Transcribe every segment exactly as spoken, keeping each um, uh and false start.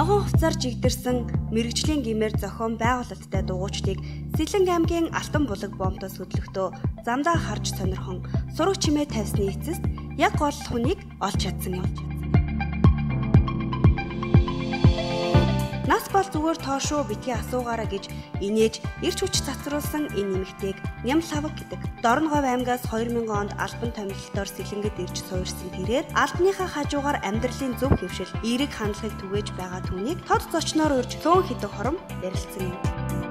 Ногоон хувцаар жигдэрсэн мэрэгжлийн гэмээр зохион байгуулалттай дугуйчдыг Сэлэнг аймгийн Алтан булаг бомтоос хөдлөхдөө замдаа харж сонирхон сураг чимээ тавьсны эцэст яг гол хүнийг олж чадсан юм. Нас бол зүгээр тоошоо битгий асуугаараа гэж инээж ирч хүч цацруулсан энэ нэмэгтэйг Нямлавг гэдэг. Дорноговь аймгаас хоёр мянган онд албан томилолтоор Сэлэнгэд ирж суурьсан тэрээр албаныхаа хажуугаар амьдралын зөв хэвшил, эерэг хандлагыг түгээж байгаа түүнийг тод зочноор урьж цөөн хэдэг хором ярилцсан юм.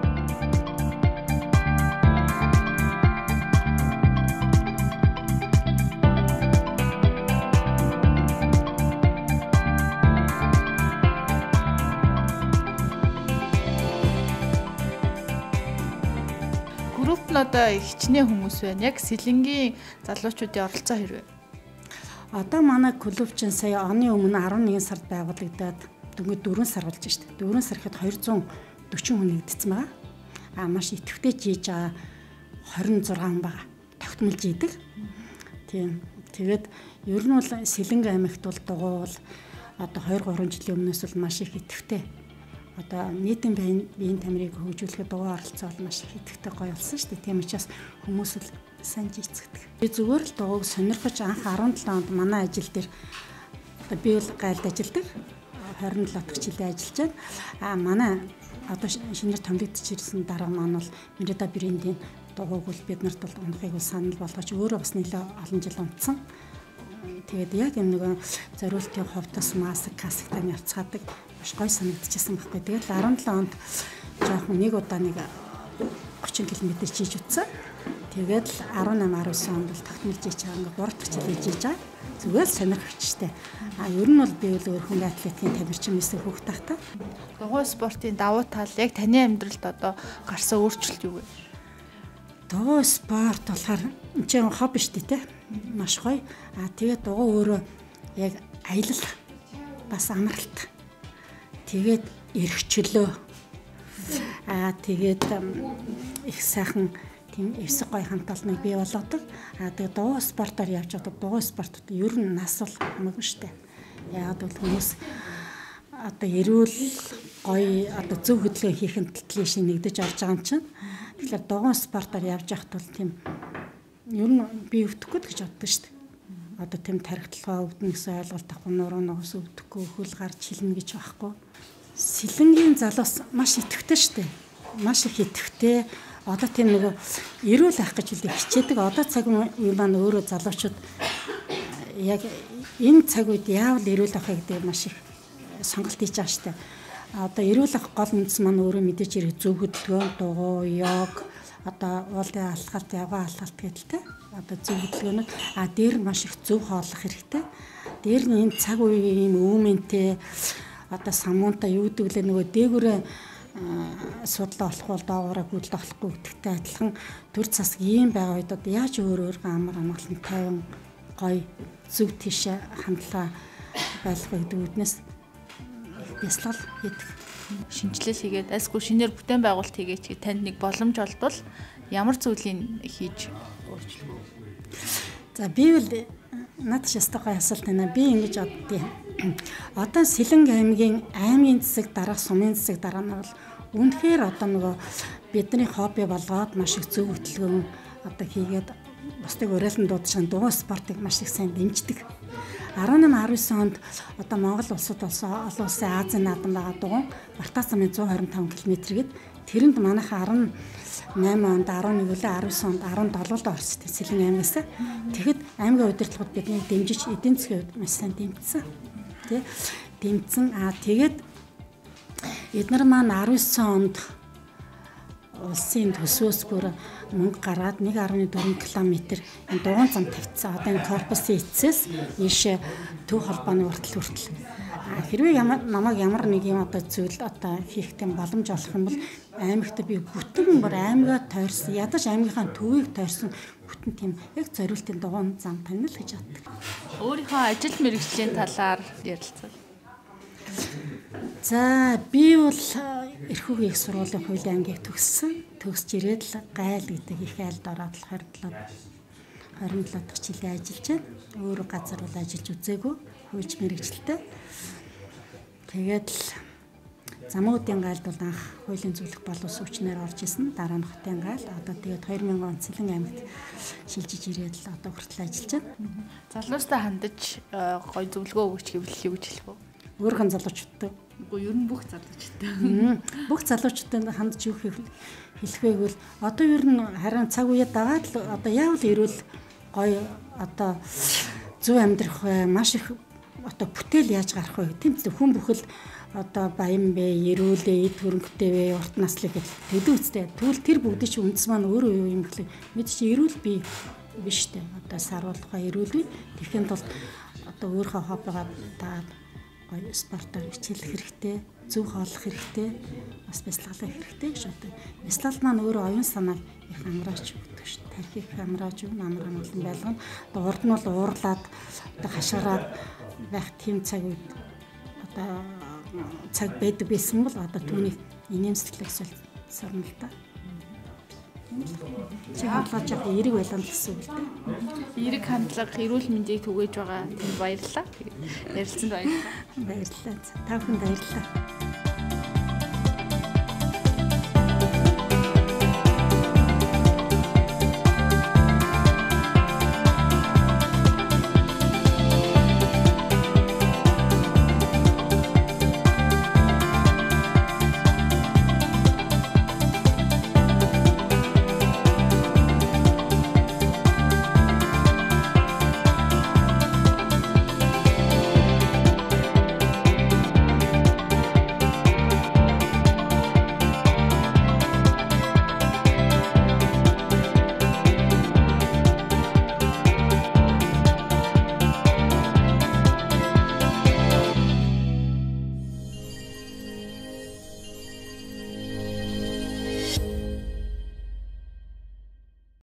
Одоо хичнээн хүмүүс байна. Яг Сэлэнгийн залуучуудын оролцоо хэрвээ. Одоо манай клуб чинь сая оны өмнө арван нэгэн сард байгуулагдаад дөнгөж дөрвөн сар болж штэ. дөрвөн сар ихэд хоёрзуун дөрвөн хүн нэгдсэн байгаа. Аа маш идэвхтэй хийж байгаа хорин зургаан байгаа. Тогтмолж идэг. Тийм. Тэгээд ер нь бол Сэлэнг аймагт бол дугуйвал одоо хоёр гурван жилийн өмнөөс бол маш их идэвхтэй. Одоо нийтийн биеийн тамирыг хөгжүүлэхэд дугуй оролцоо бол маш их идэвхтэй гоё болсон шүү дээ. Тийм учраас хүмүүс л сайн жийцгдэг. Би зүгээр л дугуйг сонирхож анх арван долоо онд манай ажил дээр одоо би бол гайлд ажилладаг. хорин долоо дахь жилийн ажиллаж байна. Аа манай одоо шинээр томилогдож ирсэн дараа маань бол Мерида брендийн дугуйг бол бид нарт бол унахыг бол санал болгож өөрөө бас нэлээ олон жил унтсан. Тэгээд яг энэ нэг зориултын ховтос маск кассетаа явцгаадаг маш гоё санагдчихсан байхгүй. Тэгээд арван долоо онд жоохон нэг удаа нэг очин километр хийж утсан. Тэгээд л арван намаа арван онд бол тогтмолж хийж байгаа ингээ гурав дахь жил хийж байгаа. Зүгээр л сонирхолтой. А ер нь бол би бол өөр хүн атлетикийн тамирчин мэсэг хүүхд тахта. Дугуй спортын давуу тал яг таны амьдралд одоо гарсан өөрчлөлт юу вэ? Дугуй спорт болохоор энэ чинь хобби шүү дээ. Маш гоё. А тэгээд дугуй өөрөө яг аялал бас амралт. Тэгээд эрхчлөө. Аа тэгээд их сайхан тийм эвсэг гоё хамт олныг бий болгодог. Аа тэгээд дугуй спортоор явж байгаа дугуй спортод ер нь нас бол хамаагүй шүү дээ. Яагаад гэвэл хүмүүс одоо эрүүл гоё одоо зөв хөдөлгөөн хийхэд төлөвлөж нэгдэж орж байгаа юм чинь. Тэгэхээр дугуй спортоор явж явахт бол тийм ер нь би өвдөхгүй гэж боддог шүү дээ. Одоо тийм тархитлагаа өвдөн гэсэн ойлголт авахгүй нуруу ногоос өвдөхгүй хөл гарч хилнэ гэж байхгүй. Сэлэнгийн залуус маш идэвхтэй шүү дээ. Маш их идэвхтэй. Одоо тийм нэг эрүүл ах гэж үлдээ хичээдэг. Одоо цаг үе маань өөрөө залуучууд яг энэ цаг үед яавал эрүүл ахыг гэдэг маш их сонголт хийж байгаа шүү дээ. Одоо эрүүл ах гол үндэс маань өөрөө мэдээж хэрэг зөв хөдөлгөөн, дугуй, йог, одоо уулын алхалт, явган алхалт гэдэлтэй. Одоо зөв хөдөлгөөнөд а дээр маш их зөв хооллох хэрэгтэй. Дээр нь энэ цаг үеийн үүмэнтэй одоо самуунта юу гэдэг лээ нөгөө дээгүүрээ судлаа болох бол доогоороо хөдлөлт болохгүй гэдэгтэй адилхан төр засаг ийм байгаа үед одоо яаж өөр өөр амар амгалан тайван гоё зөв тийш хандлага байлгах гэдэг үднэс яслал хийдэг. Шинжилэл хийгээд альсгүй шинээр бүтээн байгуулалт хийгээч танд нэг боломж олдвол ямар зүйлийг хийж өөрчлөх вэ? За би бол над шастагай асуулт байна. Би ингэж боддیں۔ Одоо Сэлэнг аймгийн аймгийн засаг дараах сумын засаг дараа нь бол үнэхээр одоо нөгөө бидний хобби болгоод маш их зөв хөдөлгөөн одоо хийгээд бусдыг уриалан дуудсан дугуй спортыг маш их сайн дэмждэг. арван намаа арван девять онд одоо Монгол улсад болсон олон улсын Азийн наадам байгаа дугуй Бартаа замын зуун хорин таван километр гээд тэрэнд манайхаа арван найман онд арван нэг үлээ арван девять онд арван долуулд орсон Сэлэнг аймгаас. Тэгэхэд аймгийн удирдлагууд бидний дэмжиж эдийн засгийн хувьд маш сайн дэмжсэн. Тэ дэмжсэн. Аа тэгээд эднэр маань арван девять онд улсын төсвөөс бүр мөнгө гаргаад нэг гаруй дөрвөн километр энэ дугуйн зам тавьчихсан. Одоо энэ корпусын эцэс ийшээ төв холбооны хүртэл хүртэл. Хэрвээ ямар намайг ямар нэг юм одоо зүйл одоо хийх гэм боломж олох юм бол аймагт би бүтэн бүр аймгаа тойрсон ядаж аймгийнхаа төвийг тойрсон бүтэн тийм яг зориултын дугуйн зам танил гэж боддог. Өөрийнхөө ажил мэргэжлийн талаар ярилцвал. За би бол эрхүүгийн их сургуулийн хуулийн ангийг төгссөн. Төгсж ирээд л гайл гэдэг их айлд ороод л хоёр долоо дахь жилийн ажиллаж байна. Өөрөө газар бол ажиллаж үзээгүй. Хууч мэргэжилтэй. Тэгээд л Замуудын гайлд бол анх хуулийн зөвлөх боловс хүчнээр орж исэн. Дараа нь хотын гайл. Одоо тэгээд хоёр мянган онд Цэлэн аймагт шилжиж ирээд л одоо хүртэл ажиллаж байна. Залуустай хандаж гоё зөвлөгөө өгч гэвэл юу гэж хэлэх вэ? Өөрхөн залуучуудтай. Уу ер нь бүх залуучуудтай. Бүх залуучуудад хандж юу хэлэх вэ гэвэл одоо ер нь харин цаг үеэд дагаад л одоо яавал ирүүл гоё одоо зөв амьдрах вэ, маш их одоо бүтээл яаж гарах вэ? Тэмцэл хүн бүхэл одоо баян бэ, эрүүлээ, эд хөрөнгөтэй вэ, урт наслыг гэдэг үстэй. Тэгвэл тэр бүгд чинь үндэс маань өөрөө юу юм гэхлээр мэд чи эрүүл бий биш үү? Одоо саруулхаа эрүүл бий. Тэгэхэд бол одоо өөрийнхөө хоббигоо таад гоё спортоор хичээлэх хэрэгтэй, зөв хооллох хэрэгтэй, бас бясалгалах хэрэгтэй гэж одоо. Бясалгал маань өөрөө оюун санааг их амрааж өгдөг шүү дээ. Тархийг амрааж өгнө, амар амгалан байлгана. Одоо урд нь бол уурлаад, одоо хашгираад байх тийм цаг үед одоо цаг байдаг байсан бол одоо түүний инээмсэглэх сорно л та. Чи хандлага яг эерэг байлаа гэсэн үг л дээ. Эерэг хандлага эрүүл мэндийг түгээж байгаа тэнд баярлалаа. Ярилцсанд баярлалаа. Баярлалаа. Та бүхэнд баярлалаа.